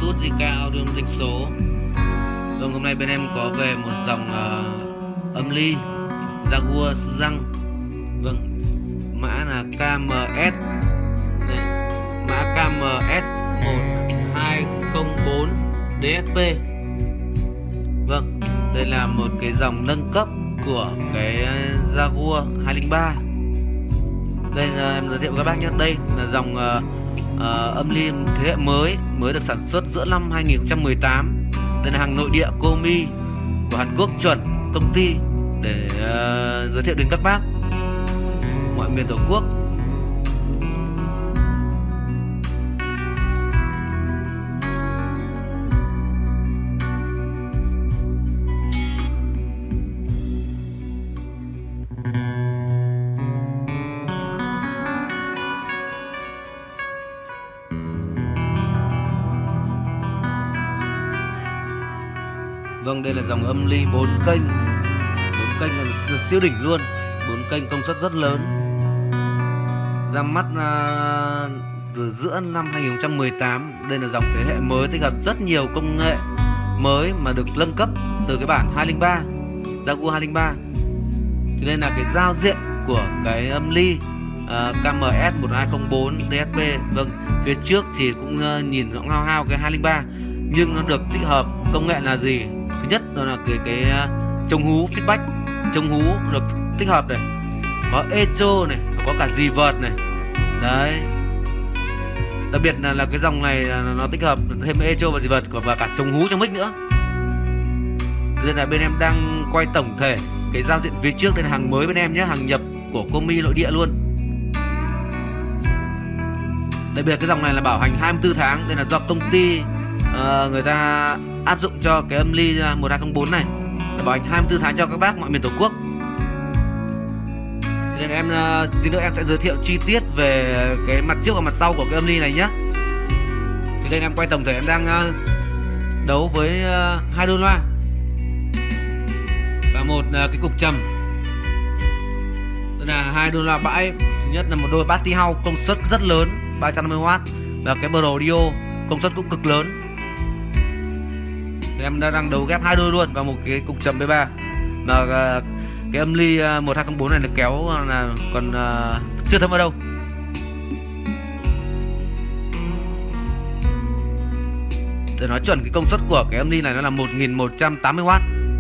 Bluetooth Zika audio âm thanh số. Vâng, hôm nay bên em có về một dòng âm ly Jaguar Sư Răng. Vâng, mã là KMS. Đây, mã KMS 1204 DSP. Vâng, đây là một cái dòng nâng cấp của cái Jaguar 203. Đây là em giới thiệu với các bác nhé. Đây là dòng âm ly thế hệ mới được sản xuất giữa năm 2018. Đây là hàng nội địa Komi của Hàn Quốc chuẩn công ty để giới thiệu đến các bác mọi miền tổ quốc. Vâng, đây là dòng âm ly 4 kênh. 4 kênh là siêu đỉnh luôn. 4 kênh công suất rất lớn. Ra mắt từ giữa năm 2018. Đây là dòng thế hệ mới tích hợp rất nhiều công nghệ mới mà được nâng cấp từ cái bản 203, Jaguar 203. Thì đây là cái giao diện của cái âm ly KMS 1204 DSP. Vâng, phía trước thì cũng nhìn nó hao hao cái 203, nhưng nó được tích hợp công nghệ là gì? Thứ nhất đó là cái chống hú feedback, chống hú được tích hợp này, có echo này, có cả reverb này. Đấy, đặc biệt là cái dòng này nó tích hợp thêm echo và reverb và cả chống hú trong mic nữa. Nên là bên em đang quay tổng thể cái giao diện phía trước. Đây là hàng mới bên em nhé, hàng nhập của Komi nội địa luôn. Đặc biệt cái dòng này là bảo hành 24 tháng. Đây là do công ty người ta áp dụng cho cái âm ly 1204 này, là bảo hành 24 tháng cho các bác mọi miền tổ quốc. Nên em tí nữa em sẽ giới thiệu chi tiết về cái mặt trước và mặt sau của cái âm ly này nhé. Thì đây em quay tổng thể, em đang đấu với 2 đôi loa và một cái cục trầm. Đây là 2 đôi loa bãi. Thứ nhất là một đôi Party House công suất rất lớn 350W và cái Pro Audio công suất cũng cực lớn. Em đang đấu ghép 2 đôi luôn và một cái cục trầm B3. Và cái âm ly 1204 này được kéo là còn chưa thấm vào đâu. Để nói chuẩn cái công suất của cái âm ly này nó là 1180W.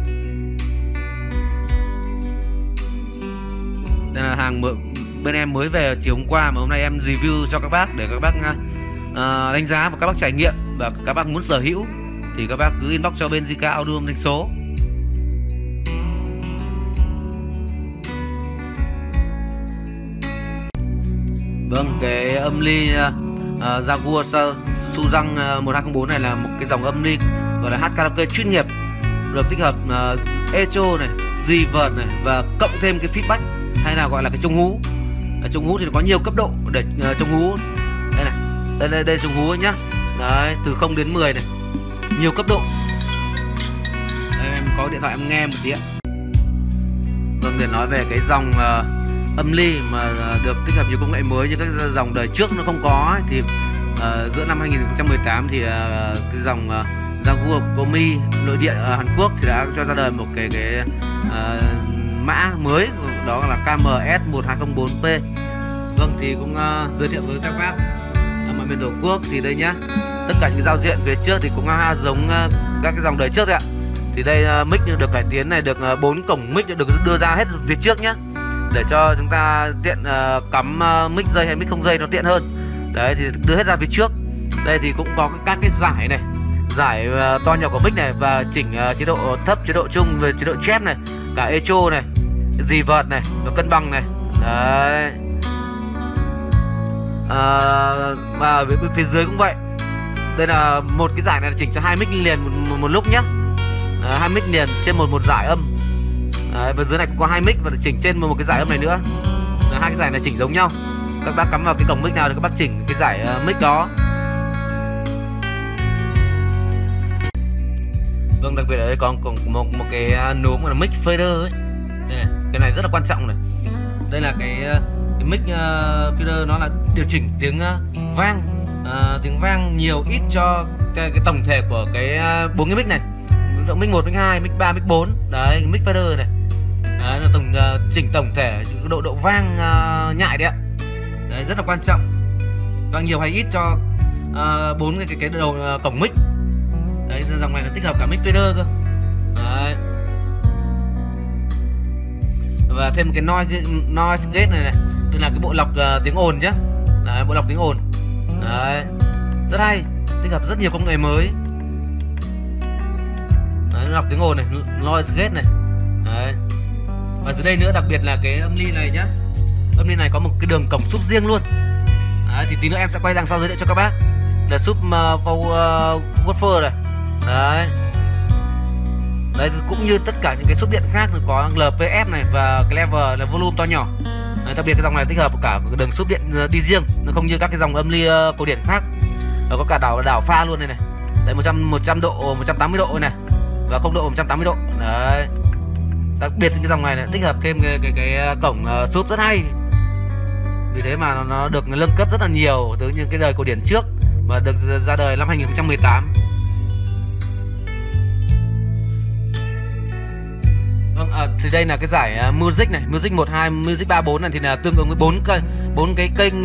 Đây là hàng bên em mới về chiều hôm qua mà hôm nay em review cho các bác để các bác đánh giá và các bác trải nghiệm, và các bác muốn sở hữu thì các bác cứ inbox cho bên Zika audio âm thanh số. Vâng, cái âm ly Jaguar Sư Răng 1204 này là một cái dòng âm ly gọi là hát karaoke chuyên nghiệp, được tích hợp echo này, reverb này và cộng thêm cái feedback hay là gọi là cái chống hú. Chống hú thì có nhiều cấp độ để chống hú. Đây này, đây chống hú nhá. Đấy, từ 0 đến 10 này, nhiều cấp độ. Đây, em có điện thoại em nghe một tí ạ. Vâng, để nói về cái dòng âm ly mà được tích hợp nhiều công nghệ mới như các dòng đời trước nó không có ấy, thì giữa năm 2018 thì cái dòng Jaguar Komi nội địa Hàn Quốc thì đã cho ra đời một cái mã mới, đó là KMS 1204P. Vâng, thì cũng giới thiệu với các bác mọi miền tổ quốc. Thì đây nhá, tất cả những giao diện phía trước thì cũng giống các cái dòng đời trước đấy ạ. Thì đây mic được cải tiến này, được 4 cổng mic được đưa ra hết phía trước nhá, để cho chúng ta tiện cắm mic dây hay mic không dây nó tiện hơn. Đấy, thì đưa hết ra phía trước. Đây thì cũng có các cái giải này, giải to nhỏ của mic này, và chỉnh chế độ thấp, chế độ trung, về chế độ chép này, cả echo này, reverb này, và cân bằng này. Đấy. Và phía dưới cũng vậy. Đây là một cái giải này là chỉnh cho 2 mic liền một lúc nhé. 2 mic liền trên một giải âm. Đấy, và dưới này cũng có 2 mic và chỉnh trên một cái giải âm này nữa. Hai cái giải này chỉnh giống nhau. Các bác cắm vào cái cổng mic nào thì các bác chỉnh cái giải mic đó. Vâng, đặc biệt ở đây còn một cái núm là mic fader ấy. Đây này, cái này rất là quan trọng này. Đây là cái mic fader, nó là điều chỉnh tiếng vang, tiếng vang nhiều ít cho cái tổng thể của cái 4 cái mic này, mic 1, mic 2, mic 3, mic 4. Đấy, mic fader này. Đấy là chỉnh tổng thể độ vang nhại đấy ạ. Đấy rất là quan trọng. Vang nhiều hay ít cho 4 cái đầu cổng mic. Đấy, dòng này nó tích hợp cả mic fader cơ. Đấy. Và thêm một cái noise gate này, tức là cái bộ lọc tiếng ồn chứ. Đấy, bộ lọc tiếng ồn. Đấy, rất hay, tích hợp rất nhiều công nghệ mới. Đấy, lọc tiếng ồn này, noise gate này. Đấy. Và dưới đây nữa, đặc biệt là cái âm ly này nhá. Âm ly này có một cái đường cổng súp riêng luôn. Đấy, thì tí nữa em sẽ quay đằng sau giới thiệu cho các bác. Là súp woofer này. Đấy. Đấy, cũng như tất cả những cái súp điện khác có LPF này và clever là volume to nhỏ. Đấy, đặc biệt cái dòng này tích hợp cả đường súp điện đi riêng, nó không như các cái dòng âm ly cổ điển khác. Nó có cả đảo pha luôn này này. Đấy, 100 độ, 180 độ này và 0 độ 180 độ. Đấy. Đặc biệt cái dòng này tích hợp thêm cái cổng súp rất hay. Vì thế mà nó được nâng cấp rất là nhiều từ những cái đời cổ điển trước và được ra đời năm 2018. Vâng, thì đây là cái giải Music này, Music 12, Music 34 này thì là tương ứng với 4 cái kênh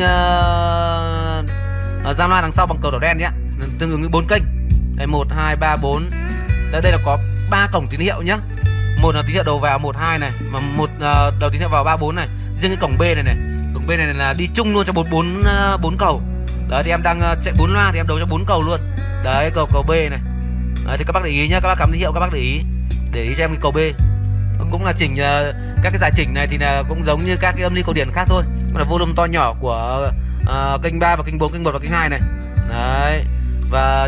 giao loa đằng sau bằng cầu đỏ đen nhé, tương ứng với 4 kênh. Đây 1 2 3 4. Đây là có 3 cổng tín hiệu nhá. Một là tín hiệu đầu vào 1 2 này, và một đầu tín hiệu vào 3 4 này. Riêng cái cổng B này này, cổng B này là đi chung luôn cho 4 cầu. Đấy thì em đang chạy 4 loa thì em đấu cho 4 cầu luôn. Đấy, cầu B này. Đấy, thì các bác để ý nhá, các bác cắm tín hiệu các bác để ý cho em cái cầu B. Cũng là chỉnh các cái giải chỉnh này thì là cũng giống như các cái âm ly cổ điển khác thôi, là volume to nhỏ của kênh 3 và kênh 4, kênh 1 và kênh 2 này. Đấy. Và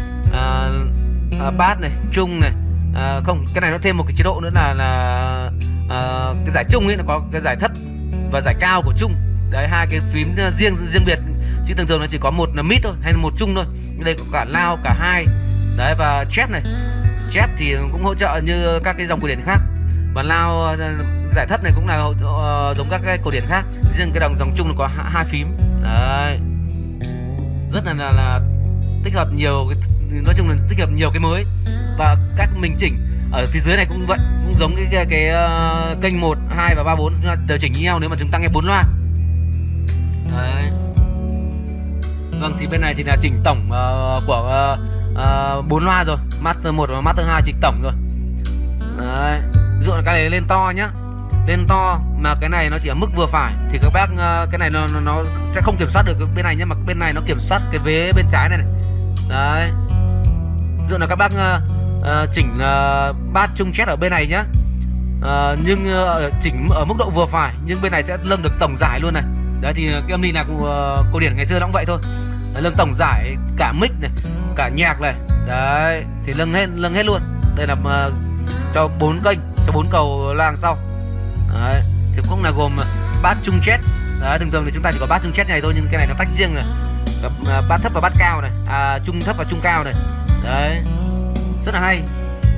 bass này, trung này. Không, cái này nó thêm một cái chế độ nữa là cái giải trung ấy, nó có cái giải thấp và giải cao của trung. Đấy, hai cái phím riêng biệt, chứ thường thường nó chỉ có một là mid thôi hay là một trung thôi. Đây có cả loud cả hai. Đấy, và chép này, chép thì cũng hỗ trợ như các cái dòng cổ điển khác. Và loud giải thấp này cũng là giống các cái cổ điển khác, riêng cái dòng trung nó có hai phím. Đấy, rất là tích hợp nhiều cái, nói chung là tích hợp nhiều cái mới. Và các mình chỉnh ở phía dưới này cũng vậy, cũng giống cái kênh 1, 2 và 3, 4 chúng ta đều chỉnh như nhau nếu mà chúng ta nghe 4 loa. Đấy. Vâng, thì bên này thì là chỉnh tổng của 4 loa rồi, Master 1 và Master 2 chỉnh tổng rồi. Đấy. Ví dụ là cái này lên to nhá, lên to mà cái này nó chỉ ở mức vừa phải thì các bác cái này nó sẽ không kiểm soát được cái bên này nhá, mà bên này nó kiểm soát cái vế bên trái này này. Đấy. Ví dụ là các bác chỉnh bass trung chét ở bên này nhá, nhưng chỉnh ở mức độ vừa phải, nhưng bên này sẽ nâng được tổng giải luôn này. Đấy, thì cái âm ly là cổ điển ngày xưa nó cũng vậy thôi. Đấy, nâng tổng giải cả mic này, cả nhạc này. Đấy, thì nâng hết luôn. Đây là cho 4 kênh, cho 4 cầu loa sau. Đấy, thì cũng là gồm bass trung chét. Đấy, thường thường thì chúng ta chỉ có bass trung chét này thôi, nhưng cái này nó tách riêng này. Bass thấp và bass cao này, trung thấp và trung cao này. Đấy, rất là hay.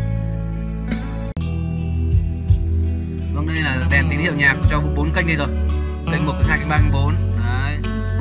Vâng, đây là đèn tín hiệu nhạc cho 4 kênh đây rồi. Kênh 1, kênh 2, kênh 3, kênh 4. Đấy.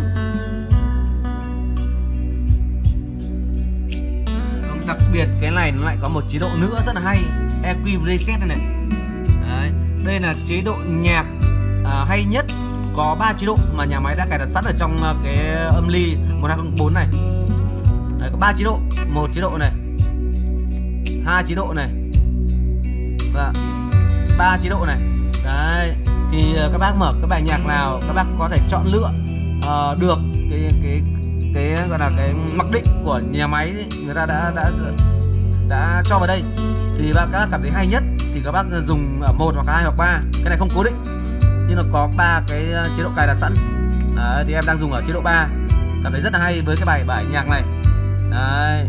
Đặc biệt cái này nó lại có một chế độ nữa rất là hay, EQ Reset này này. Đấy, đây là chế độ nhạc hay nhất, có 3 chế độ mà nhà máy đã cài đặt sẵn ở trong cái âm ly 1204 này. Đấy, có 3 chế độ, một chế độ này, 2 chế độ này và 3 chế độ này. Đấy, thì các bác mở cái bài nhạc nào các bác có thể chọn lựa được cái gọi là cái mặc định của nhà máy người ta đã cho vào đây. Thì các bác cảm thấy hay nhất thì các bác dùng ở 1 hoặc 2 hoặc 3. Cái này không cố định nhưng nó có 3 cái chế độ cài đặt sẵn. Đấy, thì em đang dùng ở chế độ 3, cảm thấy rất là hay với cái bài nhạc này. Đấy.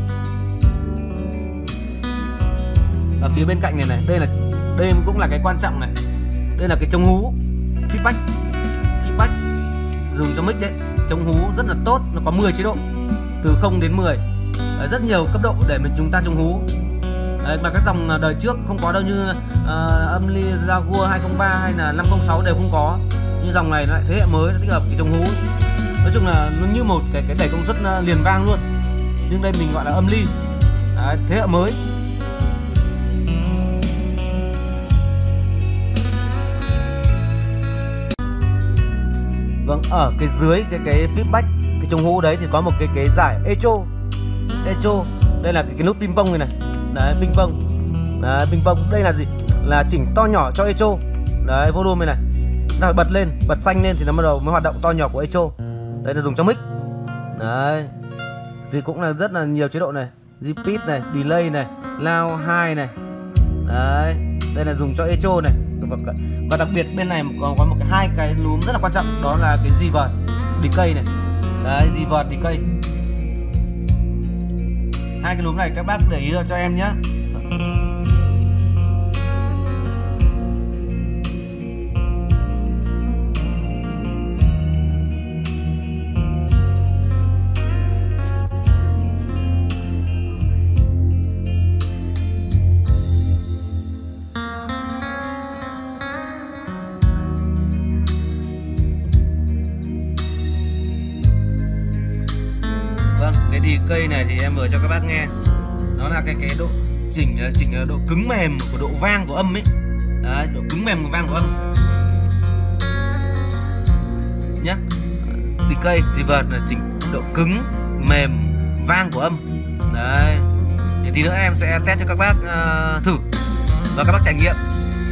Ở phía bên cạnh này này, đây cũng là cái quan trọng này. Đây là cái chống hú, feedback dùng cho mic đấy. Chống hú rất là tốt, nó có 10 chế độ từ 0 đến 10. Đấy, rất nhiều cấp độ để chúng ta chống hú. Đấy, mà các dòng đời trước không có đâu, như âm ly Jaguar 203 hay là 506 đều không có. Nhưng dòng này nó lại thế hệ mới, nó tích hợp cái chống hú. Nói chung là nó như một cái đẩy công suất liền vang luôn. nhưng đây mình gọi là âm ly. Đấy, thế hệ mới. Vâng, ở cái dưới cái feedback, cái chống hũ đấy thì có một cái giải echo. Đây là cái nút ping pong này này. Đấy, ping pong. Đấy, ping pong. Đây là gì? Là chỉnh to nhỏ cho echo. Đấy, volume này này. Nó bật lên, bật xanh lên thì nó bắt đầu mới hoạt động to nhỏ của echo. Đây là dùng cho mic. Đấy. Thì cũng là rất là nhiều chế độ này. Repeat này, delay này, loud 2 này. Đấy, đây là dùng cho echo này. Và đặc biệt bên này còn có hai cái núm rất là quan trọng, đó là cái reverb, decay này. Đấy, reverb, decay. Hai cái núm này các bác để ý cho em nhé. Cái decay này thì em mở cho các bác nghe. Nó là cái độ chỉnh độ cứng mềm của độ vang của âm ấy. Đấy, độ cứng mềm của vang của âm nhá. Decay, reverb là chỉnh độ cứng mềm vang của âm. Đấy. Thì tí nữa em sẽ test cho các bác thử và các bác trải nghiệm.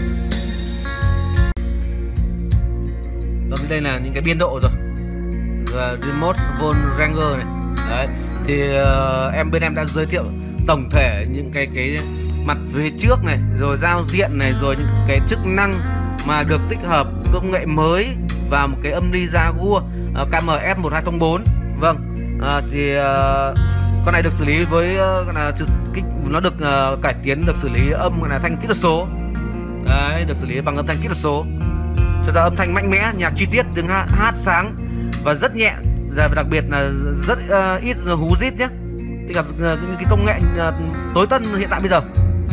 Vâng, đây là những cái biên độ rồi. Remote Vol Ranger này. Đấy, thì bên em đã giới thiệu tổng thể những cái mặt phía trước này, rồi giao diện này, rồi những cái chức năng mà được tích hợp công nghệ mới và một cái âm ly Jaguar KMF1204. Vâng, thì con này được xử lý với nó được cải tiến, được xử lý âm là thanh kỹ thuật số. Đấy, được xử lý bằng âm thanh kỹ thuật số, cho ra âm thanh mạnh mẽ, nhạc chi tiết, tiếng hát sáng và rất nhẹ. Và đặc biệt là rất ít hú rít nhé. Thì gặp những cái công nghệ tối tân hiện tại bây giờ.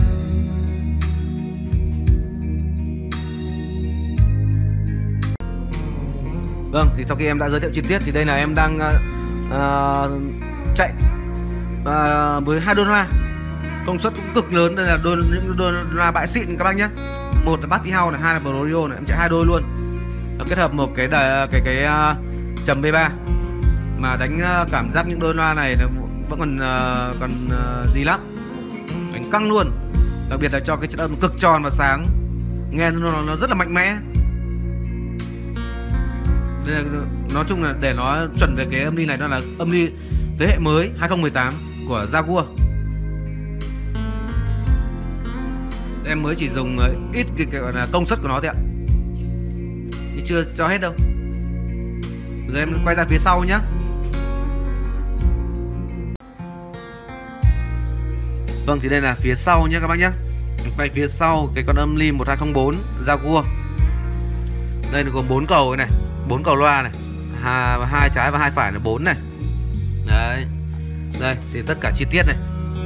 Vâng, thì sau khi em đã giới thiệu chi tiết thì đây là em đang chạy với 2 đôn loa, công suất cũng cực lớn. Đây là những đôn loa bãi xịn các bác nhé. Một là Party House này, hai là Brodio này, em chạy 2 đôi luôn. Nó kết hợp một cái trầm B3 mà đánh cảm giác những đôi loa này vẫn còn gì lắm, đánh căng luôn. Đặc biệt là cho cái chất âm cực tròn và sáng, nghe nó rất là mạnh mẽ. Đây là, nói chung là để nó chuẩn về cái âm ly này, đó là âm ly thế hệ mới 2018 của Jaguar. Em mới chỉ dùng ít cái gọi là công suất của nó thôi ạ, chứ chưa cho hết đâu. Bây giờ em quay ra phía sau nhé. Vâng, thì đây là phía sau nhé các bác nhé. Quay phía sau cái con âm ly 1204 Jaguar. Đây là gồm 4 cầu này, 4 cầu loa này, hai trái và hai phải là 4 này. Đấy. Đây thì tất cả chi tiết này.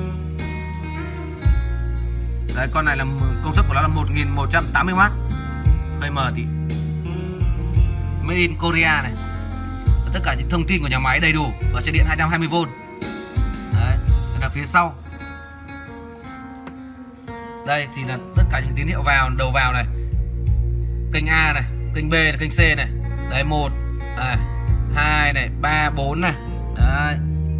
Đấy, con này là công suất của nó là 1180W. PM thì Made in Korea này. Và tất cả những thông tin của nhà máy đầy đủ và chạy điện 220V. Đấy, đây là phía sau. Đây thì là tất cả những tín hiệu vào, đầu vào này. Kênh A này, kênh B này, kênh C này. Đấy, 1 này, 2 này, 3, 4 này. Đấy.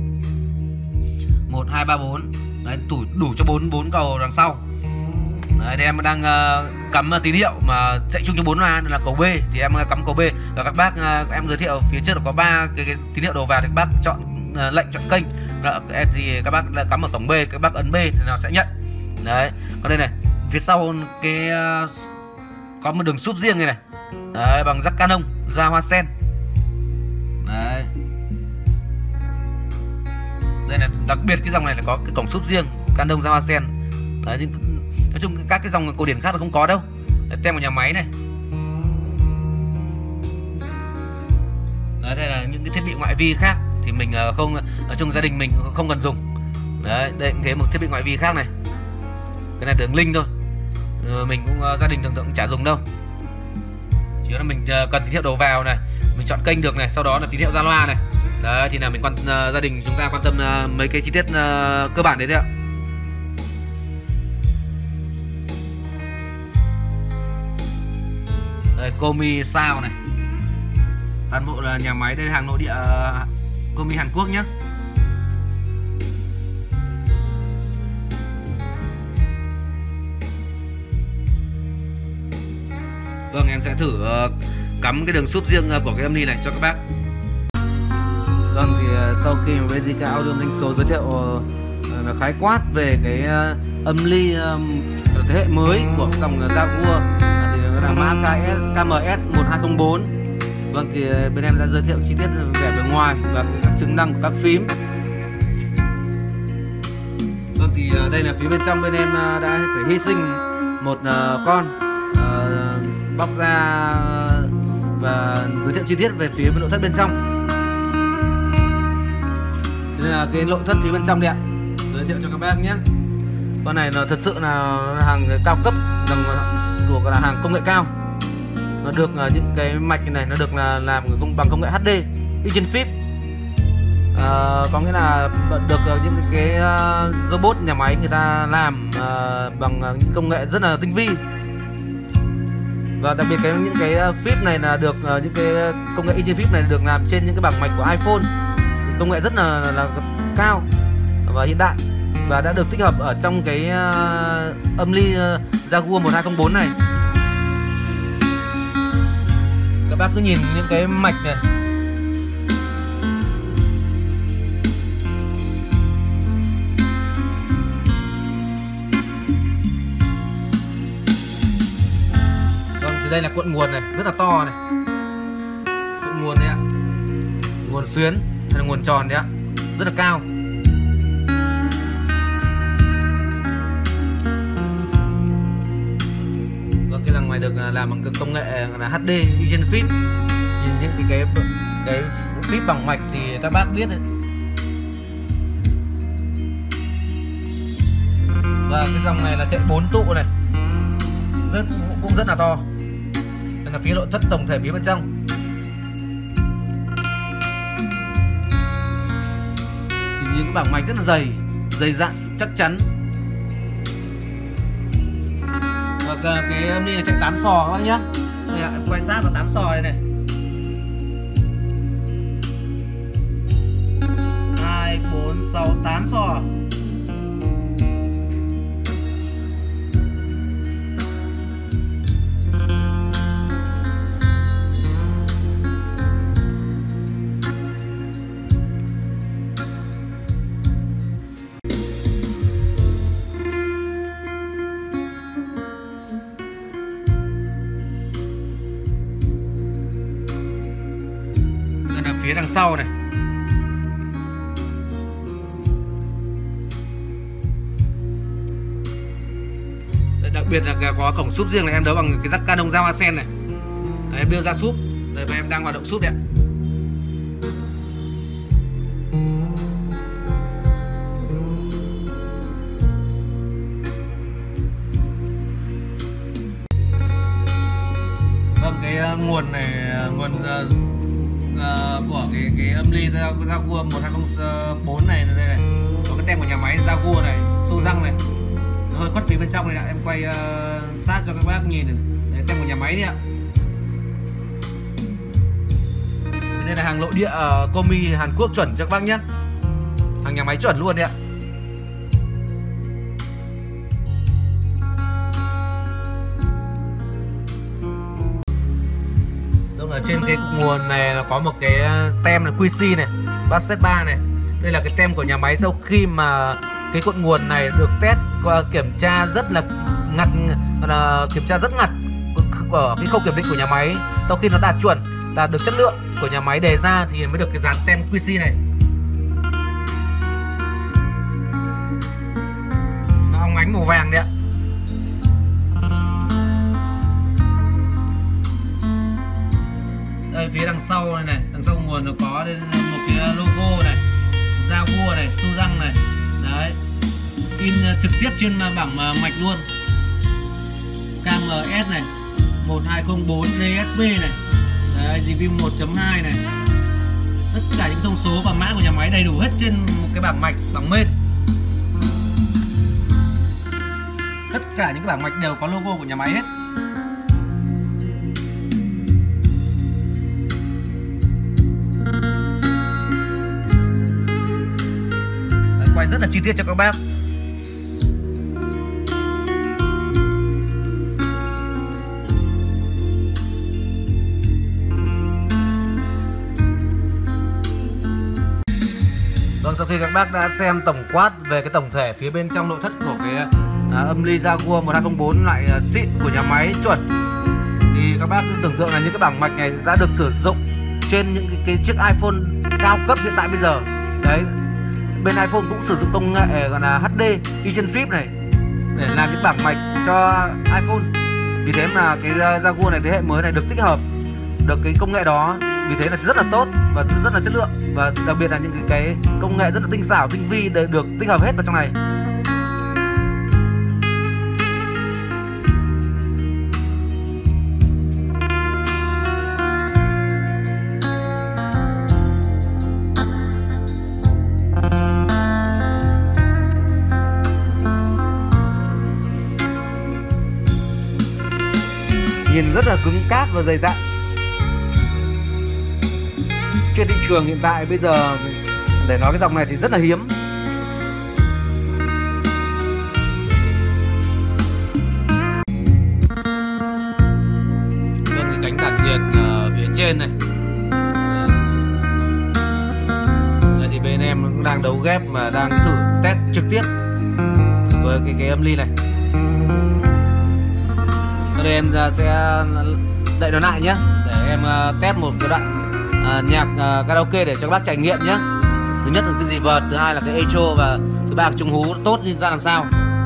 1 2 3 4. Đấy, đủ cho 4 cầu đằng sau. Đấy, thì em đang cắm tín hiệu mà chạy chung cho 4 loa, là cầu B thì em cắm cầu B. Và các bác em giới thiệu phía trước là có 3 cái tín hiệu đầu vào thì các bác chọn lệnh chọn kênh. Thì các bác cắm ở cổng B, các bác ấn B thì nó sẽ nhận. Đấy, còn đây này, phía sau cái có một đường súp riêng này này. Đấy, bằng jack Canon ra hoa sen. Đấy. Đây là đặc biệt cái dòng này là có cái cổng súp riêng Canon ra hoa sen. Đấy, nói chung các cái dòng cổ điển khác là không có đâu. Đấy, tem của nhà máy này. Đấy, đây là những cái thiết bị ngoại vi khác thì mình không, ở trong gia đình mình không cần dùng. Đấy, đây cũng thế, một thiết bị ngoại vi khác này. Cái này đường link thôi, mình cũng gia đình thường chả dùng đâu. Chỉ là mình cần tín hiệu đầu vào này, mình chọn kênh được này, sau đó là tín hiệu ra loa này. Đấy thì là mình gia đình chúng ta quan tâm mấy cái chi tiết cơ bản đấy thôi ạ. Đây, Komi Sound này, toàn bộ là nhà máy đây là hàng nội địa Komi Hàn Quốc nhá. Vâng, em sẽ thử cắm cái đường súp riêng của cái âm ly này cho các bác. Vâng, thì sau khi mà Basic Audio Linh Số giới thiệu khái quát về cái âm ly thế hệ mới của dòng Jaguar thì là mã KMS 1204. Vâng, thì bên em đã giới thiệu chi tiết về bề ngoài và các chức năng của các phím. Vâng, thì đây là phía bên trong bên em đã phải hy sinh một con bóc ra và giới thiệu chi tiết về phía nội thất bên trong. Đây là cái nội thất phía bên trong đây ạ, giới thiệu cho các bác nhé. Con này là thật sự là hàng cao cấp, thuộc là hàng công nghệ cao. Nó được những cái mạch này nó được làm bằng công nghệ HD Engine Flip, có nghĩa là được những cái robot nhà máy người ta làm bằng những công nghệ rất là tinh vi. Và đặc biệt những cái flip này là được những cái công nghệ Engine Flip này được làm trên những cái bảng mạch của iPhone, công nghệ rất là cao và hiện đại, và đã được tích hợp ở trong cái âm ly Jaguar 1204 này. Các bác cứ nhìn những cái mạch này, vâng, thì đây là cuộn nguồn này rất là to này, cuộn nguồn đấy ạ, nguồn xuyến hay là nguồn tròn đấy ạ, rất là cao. Vâng, cái rằng này được làm bằng công nghệ là HD Engine Flip. Nhìn những cái flip bằng mạch thì các bác biết đấy. Và cái dòng này là chạy 4 tụ này, cũng rất là to. Đây là phía nội thất tổng thể phía bên trong. Nhìn cái bảng mạch rất là dày dặn, chắc chắn. Và cái âm ly này chạy 8 sò các bác nhá. Đây là em quay sát vào 8 sò đây này. 2, 4, 6, 8 sò. Phía đằng sau này, đặc biệt là có cổng súp riêng này, em đấu bằng cái jack Canon Yamaha Sen này. Đấy, em đưa ra súp, đây và em đang hoạt động súp đấy ạ. Vâng, cái nguồn này, nguồn của cái âm ly Jaguar 1204 này, đây này, có cái tem của nhà máy Jaguar này, xô răng này, nó hơi khuất phía bên trong này, em quay sát cho các bác nhìn này. Đấy, tem của nhà máy đấy ạ. Đây là hàng nội địa Komi Hàn Quốc chuẩn cho các bác nhé, hàng nhà máy chuẩn luôn đấy ạ. Ở trên cái nguồn này là có một cái tem là QC này, Basset 3 này. Đây là cái tem của nhà máy sau khi mà cái cuộn nguồn này được test kiểm tra rất là ngặt, kiểm tra rất ngặt ở cái khâu kiểm định của nhà máy. Sau khi nó đạt chuẩn, đạt được chất lượng của nhà máy đề ra thì mới được cái dán tem QC này. Nó óng ánh màu vàng đấy ạ. Đây, phía đằng sau này, đằng sau nguồn nó có một cái logo này, Jaguar này, xu răng này. Đấy, in trực tiếp trên bảng mạch luôn. KMS này, 1204 DSP này. Đấy, review 1.2 này. tất cả những thông số và mã của nhà máy đầy đủ hết trên một cái bảng mạch, bảng main. Tất cả những cái bảng mạch đều có logo của nhà máy hết. Đấy, quay rất là chi tiết cho các bác. Vâng, sau khi các bác đã xem tổng quát về cái tổng thể phía bên trong nội thất của cái âm ly Jaguar 1204 loại xịn của nhà máy chuẩn, thì các bác tưởng tượng là những cái bảng mạch này đã được sử dụng trên những cái chiếc iPhone cao cấp hiện tại bây giờ. Đấy, bên iPhone cũng sử dụng công nghệ gọi là HD Vision Flip này để làm những bảng mạch cho iPhone. Vì thế mà cái Jaguar này thế hệ mới này được tích hợp được cái công nghệ đó, vì thế là rất là tốt và rất là chất lượng, và đặc biệt là những cái công nghệ rất là tinh xảo, tinh vi được tích hợp hết vào trong này. Nhìn rất là cứng cáp và dày dặn. Trên thị trường hiện tại bây giờ để nói cái dòng này thì rất là hiếm. Vâng, cái cánh tản nhiệt ở phía trên này. Đây thì bên em cũng đang đấu ghép mà đang thử test trực tiếp với cái âm ly này. Sau đây em sẽ đậy nó lại nhé, để em test một cái đoạn nhạc karaoke để cho các bác trải nghiệm nhé. Thứ nhất là cái dì vợt, thứ hai là cái echo, và thứ ba là trung hú tốt như ra làm sao.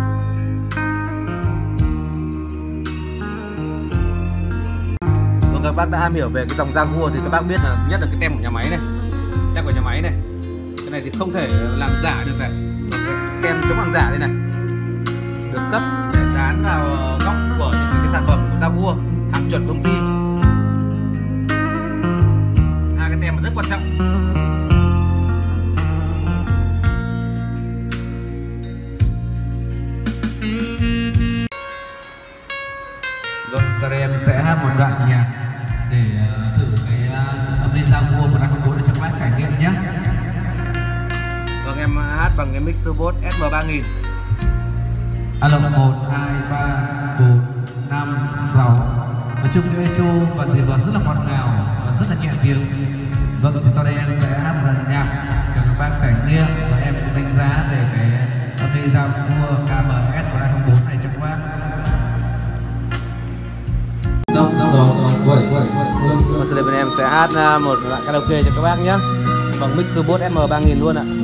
Vâng, các bác đã am hiểu về cái dòng Jaguar thì các bác biết là nhất là cái tem của nhà máy này, tem của nhà máy này, cái này thì không thể làm giả được này. Tem chống làm giả đây này, được cấp để dán vào góc của những cái sản phẩm của Jaguar, hàng chuẩn công ty. Cái tem rất quan trọng. Vâng, sau đây em sẽ hát một đoạn nhạc để thử cái âm ly Jaguar 1204 để cho các bác trải nghiệm nhé. Vâng, em hát bằng cái Mixerbot SM3000. Alo 1, 2, 3, 4, 5, 6. Nói chung cái echo và dì vợt rất là ngọt ngào và rất là nhẹ tiếng. Vâng, thì sau đây em sẽ hát một đoạn nhạc cho các bác trải nghiệm, và em cũng đánh giá về cái âm ly Jaguar KMS 1204 này cho các bác. Sau đây bên em sẽ hát một đoạn karaoke cho các bác nhé, bằng Mixerbot SM3000 luôn ạ.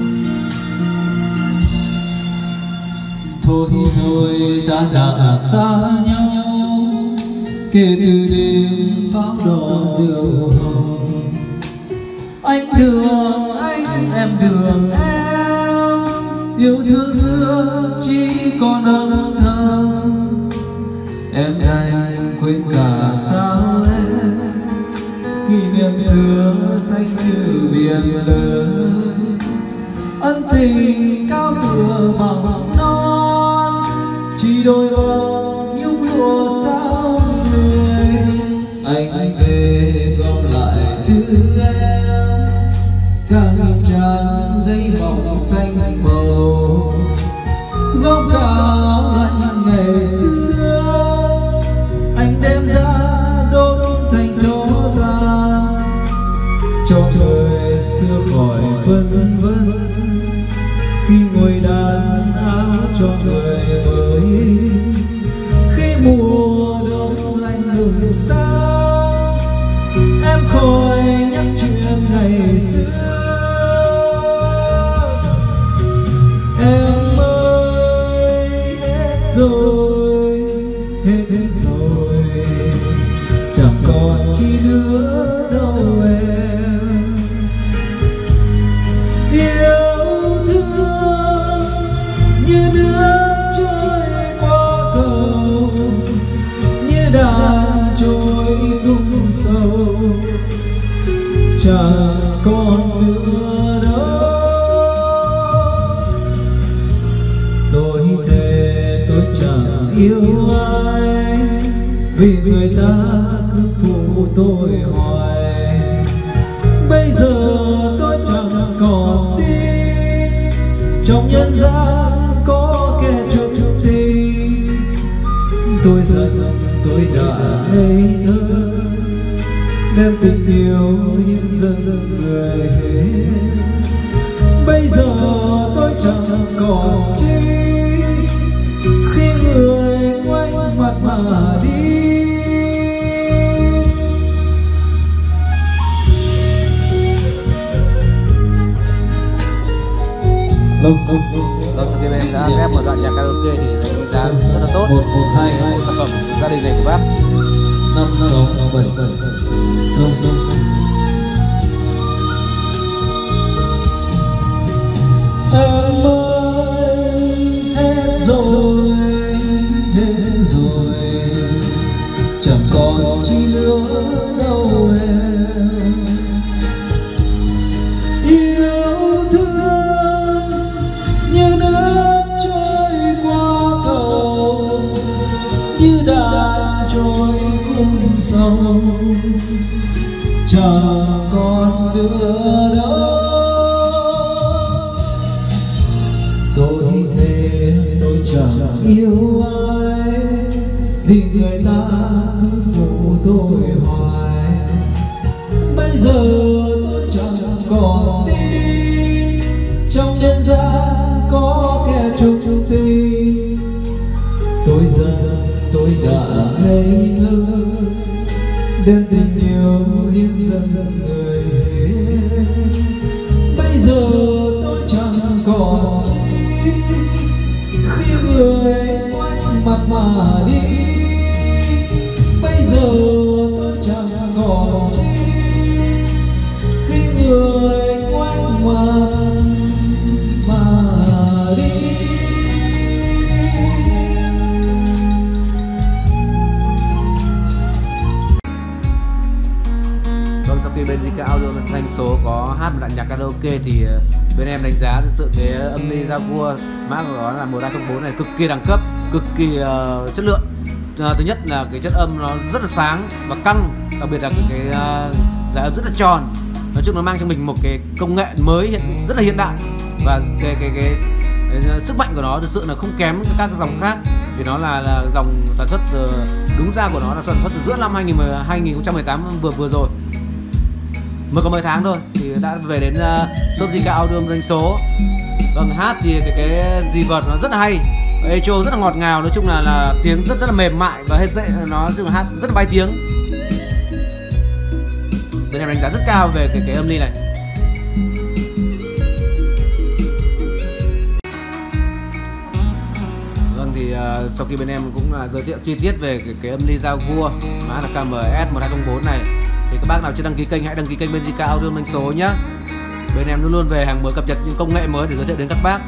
Thôi rồi ta đã xa nhau, kể từ đêm pháo đỏ rượu hồng. Anh đường anh, em đường em, yêu thương xưa chỉ còn âm thầm. Em đành quên cả sao em, kỷ niệm xưa xanh như biển lớn. Ân tình cao tựa mỏng non, chỉ đôi bờ nhung lụa sao người. Anh về gom lại thứ em, cả nghìn trang giấy mỏng xanh màu, gom cả lạnh ngày xưa. Anh đem ra đốt thành cho ta, cho thời xưa khỏi phân vân. Khi ngồi đàn áo cho người mới, khi mùa đông lạnh lùng xa, em khỏi nhắc chuyện ngày xưa. Em ơi, hết rồi, hết rồi, chẳng còn chi nữa đâu em. Yêu thương như nước trôi qua cầu, như đàn trôi cung sâu, chẳng còn cứ phụ tôi hoài. Bây giờ tôi chẳng còn tin trong nhân gian có kẻ chung tình. Tôi giận tôi đã ngây thơ đem tình yêu hiến dâng người. Bây giờ tôi chẳng còn chi khi người quanh mặt mà đi. Vâng, thực hiện em đã ghép một đoạn nhạc karaoke thì đánh giá rất là tốt. 1 1 2 sản phẩm gia đình này của bác. 5 6 7 em ơi, hết rồi, chẳng còn chi nữa đâu em. Yêu thương như nước trôi qua cầu, như đàn trôi cùng sông, chẳng còn nữa đâu. Tôi thề tôi chẳng yêu ai, vì người ta cứ phụ tôi hoài. Bây giờ tôi chẳng còn tin trong nhân gian có kẻ chung tình. Tôi giận tôi đã ngây thơ đem tình yêu hiến dâng người. Bây giờ tôi chẳng còn chi khi người quanh mặt mà đi. Bây giờ tôi chẳng còn chi khi người quanh mặt mà đi. Vâng, sau khi bên Zika Audio Thanh Số có hát một đoạn nhạc karaoke thì bên em đánh giá thực sự cái âm ly Jaguar mã của nó là 1204 này cực kỳ đẳng cấp, cực kỳ chất lượng. Thứ nhất là cái chất âm nó rất là sáng và căng, đặc biệt là cái giải âm rất là tròn. Nói chung nó mang cho mình một cái công nghệ mới rất là hiện đại, và cái sức mạnh của nó thực sự là không kém các dòng khác, vì nó là dòng sản xuất đúng ra của nó là sản xuất từ giữa năm 2018 vừa rồi, mới có mấy tháng thôi thì đã về đến shop Zika Audio Thanh Số. Vâng, hát thì cái dị vật nó rất là hay, echo rất là ngọt ngào, nói chung là tiếng rất là mềm mại và hết dễ, nó tức là hát rất là bay tiếng. Bên em đánh giá rất cao về cái âm ly này. Vâng, thì sau khi bên em cũng là giới thiệu chi tiết về cái âm ly Jaguar mã là KMS1204 này, thì các bác nào chưa đăng ký kênh hãy đăng ký kênh bên Zika Audio Thanh Số nhé. Bên em luôn luôn về hàng mới, cập nhật những công nghệ mới để giới thiệu đến các bác.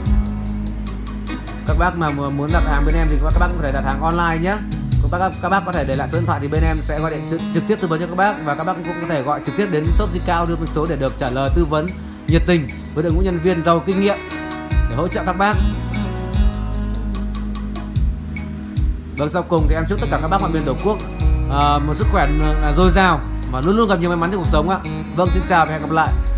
Các bác mà muốn đặt hàng bên em thì các bác có thể đặt hàng online nhé. Các bác có thể để lại số điện thoại thì bên em sẽ gọi điện trực tiếp tư vấn cho các bác, và các bác cũng có thể gọi trực tiếp đến shop Zika Audio Thanh Số để được trả lời tư vấn nhiệt tình với đội ngũ nhân viên giàu kinh nghiệm để hỗ trợ các bác. Vâng, sau cùng thì em chúc tất cả các bác mọi miền Tổ quốc một sức khỏe dồi dào và luôn luôn gặp nhiều may mắn trong cuộc sống ạ. Vâng, xin chào và hẹn gặp lại.